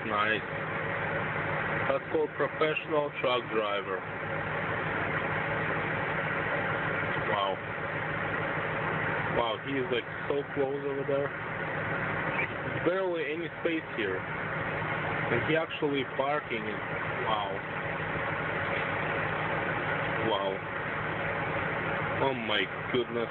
nice. That's called professional truck driver. Wow. Wow, he is like so close over there. Barely any space here. And he actually parking it. Wow. Wow. Oh my goodness.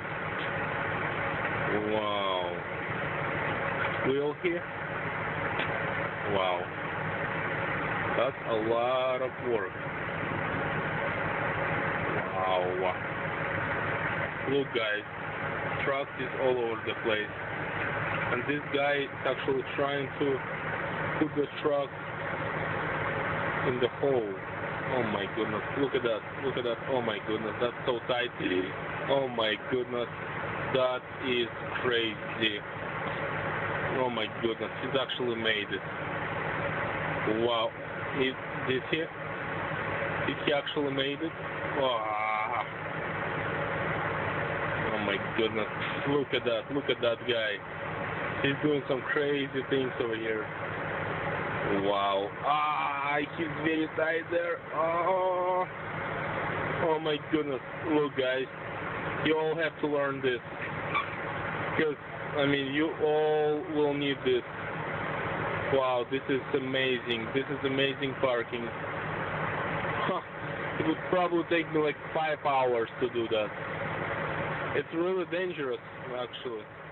Wow. Wheel here? Wow. That's a lot of work. Wow. Look guys, truck is all over the place. And this guy is actually trying to put the truck in the hole. Oh my goodness, look at that, look at that. Oh my goodness, that's so tight. Oh my goodness, that is crazy. Oh my goodness, he's actually made it. Wow, did he actually made it? Wow. Oh my goodness, look at that guy. He's doing some crazy things over here. Wow. He's very tight there. Oh my goodness. Look guys, you all have to learn this. Because, I mean, you all will need this. Wow, this is amazing. This is amazing parking. It would probably take me like 5 hours to do that. It's really dangerous, actually.